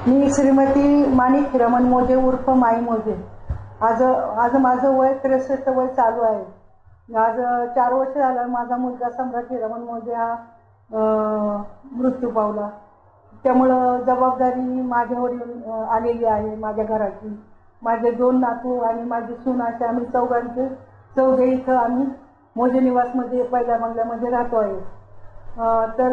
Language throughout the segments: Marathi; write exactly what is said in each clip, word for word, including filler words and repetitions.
मी श्रीमती माणिक रमण मोजे उर्फ माई मोजे। आज आज माझं वय त्रेसष्ट वय चालू आहे। आज चार वर्ष झालं माझा मुलगा सम्राट रमण मोजे हा मृत्यू पावला। त्यामुळं जबाबदारी माझ्यावर आलेली आहे। माझ्या घराची माझे दोन नातू आणि माझी सून असे आम्ही चौघांचे चौघे इथं आम्ही मोजे निवासमध्ये पहिल्या बंगल्यामध्ये राहतो आहे। तर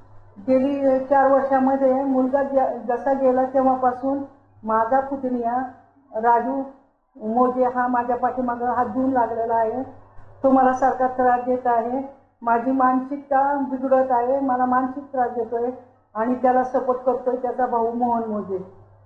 गेली चार वर्षामध्ये मुलगा जसा गेला तेव्हापासून माझा पुतण्या राजू मोजे हा माझ्या पाठीमागे हात धुवून लागलेला आहे। तो मला सारखा त्रास देत आहे। माझी मानसिकता बिघडत आहे। मला मानसिक त्रास देतोय आणि त्याला सपोर्ट करतोय त्याचा भाऊ मोहन मोजे।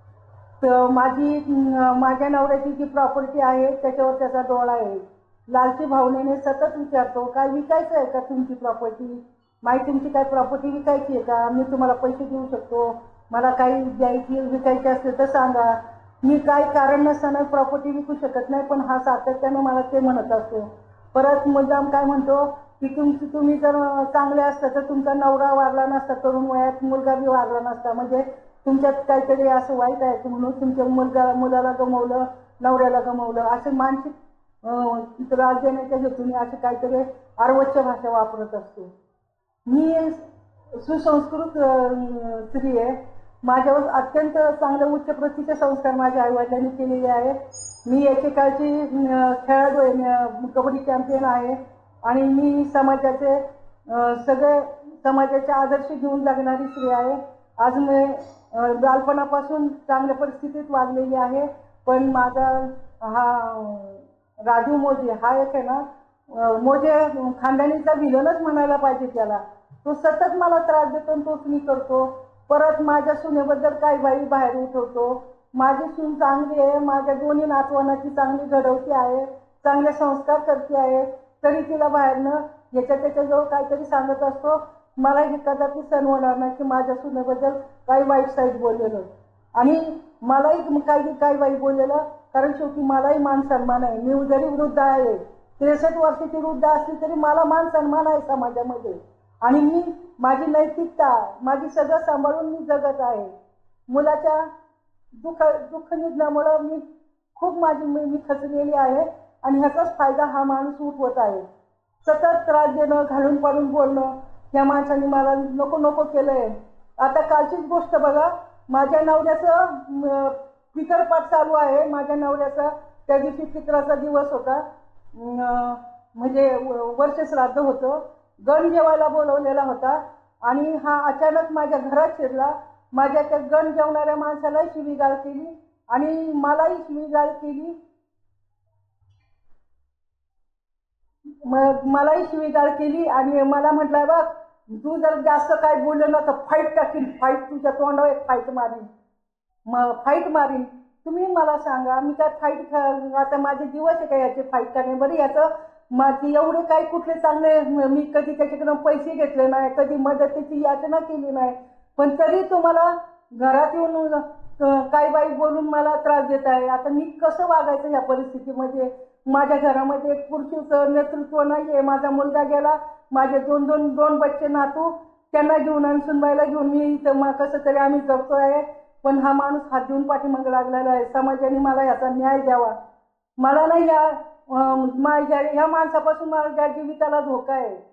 तर माझी माझ्या नवऱ्याची जी प्रॉपर्टी आहे त्याच्यावर त्याचा डोळा आहे। लालची भावनेने सतत विचारतो, काय विकायचं आहे का तुमची प्रॉपर्टी? माई तुमची काय प्रॉपर्टी विकायची आहे का? मी तुम्हाला पैसे देऊ शकतो, मला काही द्यायची विकायची असेल तर सांगा। मी काही कारण नसताना प्रॉपर्टी विकू शकत नाही, पण हा सातत्यानं मला ते म्हणत असतो। परत मुद्दाम काय म्हणतो की तुमची तुम्ही जर चांगले असता तर तुमचा नवरा वारला नसता, तरुण वयात मुलगा बी वारला नसता, म्हणजे तुमच्यात काहीतरी असं वाईट आहे म्हणून तुमच्या मुलगा मुलाला गमवलं, नवऱ्याला गमवलं, असे मानसिक त्रास देण्याच्या हेतूने असे काहीतरी अर्वच्छ भाषा वापरत असतो। मी सुसंस्कृत स्त्री आहे। माझ्यावर अत्यंत चांगले उच्च प्रतीचे संस्कार माझ्या आईवडिलांनी केलेले आहे। मी एकेकाळची खेळाडू आहे, कबड्डी चॅम्पियन आहे आणि मी समाजाचे सगळे समाजाचे आदर्श घेऊन जगणारी स्त्री आहे। आज मी बालपणापासून चांगल्या परिस्थितीत वाढलेली आहे, पण माझा हा राजू मोजे हा एक आहे ना मोजे खानदानीचा विलनच म्हणायला पाहिजे त्याला। तो सतत मला त्रास देतो, तोच मी करतो। परत माझ्या सुनेबद्दल काही बाई बाहेर उठवतो। माझी सून चांगली आहे, माझ्या दोन्ही नातवांची चांगली घडवती आहे, चांगले संस्कार करते आहे, तरी तिला बाहेरनं याच्या त्याच्याजवळ काहीतरी सांगत असतो। मला हे कदाचित सहन होणार नाही की माझ्या सुनेबद्दल काही वाईट साईड बोललेलं आणि मलाही काही काही वाईट बोललेलं, कारण शेवटी मलाही मान सन्मान आहे। मी जरी वृद्ध आहे, त्रेसष्ट वर्षाची वृद्ध असली तरी मला मान सन्मान आहे समाजामध्ये आणि मी माझी नैतिकता माझी सगळं सांभाळून मी जगत आहे। मुलाच्या दुःख दुःख निधनामुळे मी खूप माझी मी खचलेली आहे आणि ह्याचाच फायदा हा माणूस उठवत आहे। सतत त्रास देणं, घालून पाडून बोलणं, या माणसाने मला नको नको केलंय। आता कालचीच गोष्ट बघा, माझ्या नवऱ्याचं पितरपाठ चालू आहे। माझ्या नवऱ्याचा त्या दिवशी पितराचा दिवस होता, म्हणजे वर्ष श्राद्ध होतं। गण जेवायला बोलवलेला होता आणि हा अचानक माझ्या घरात शिरला। माझ्या त्या गण जेवणाऱ्या माणसालाही शिवीगाळ केली आणि मलाही शिवीगाळ केली मलाही शिवीगाळ केली आणि मला म्हटलं, बघ तू जर जास्त काय बोललं ना तर फाईट टाकीन, फाईट तुझ्या तोंडावर एक फाईट मारीन, मग फाईट मारीन। तुम्ही मला सांगा, मी काय फाईट आता माझे दिवस आहे का याचे फाईट करणे? बरं याचं माझी एवढे काही कुठले चांगले मी कधी त्याच्याकडून पैसे घेतले नाही, कधी मदतीची याचना केली नाही, पण तरी तुम्हाला घरात येऊन काही बाई बोलून मला त्रास देत आहे। आता मी कसं वागायचं या परिस्थितीमध्ये? माझ्या घरामध्ये एक पुरुषाचं नेतृत्व नाहीये। माझा मुलगा गेला, माझे दोन दोन दोन बच्चे नातू त्यांना घेऊन आणि सुनबाईला घेऊन मी इथं मग कसं तरी आम्ही जगतो आहे, पण हा माणूस हात देऊन पाठीमागे लागलेला आहे। समाजाने मला याचा न्याय द्यावा। मला नाही या माझ्या या माणसापासून माझ्या जीविताला धोका आहे।